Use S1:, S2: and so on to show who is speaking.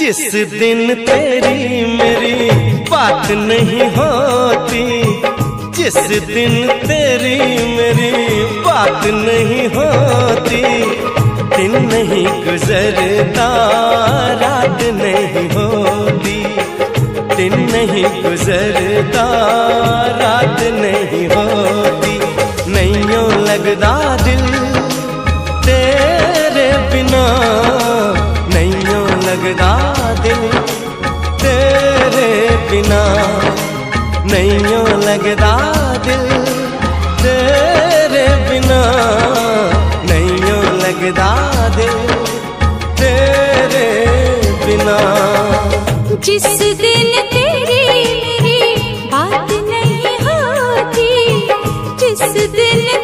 S1: जिस दिन तेरी मेरी बात नहीं होती, जिस दिन तेरी मेरी बात नहीं होती, दिन नहीं गुजरता रात नहीं होती, दिन नहीं गुजरता रात नहीं होती। नैयों लगदा दिल तेरे बिना, नैयों लगदा दिल तेरे बिना, नैयों लगदा दिल तेरे बिना, नैयों लगदा दिल तेरे बिना।
S2: जिस दिन तेरी मेरी बात नहीं होती, जिस दिन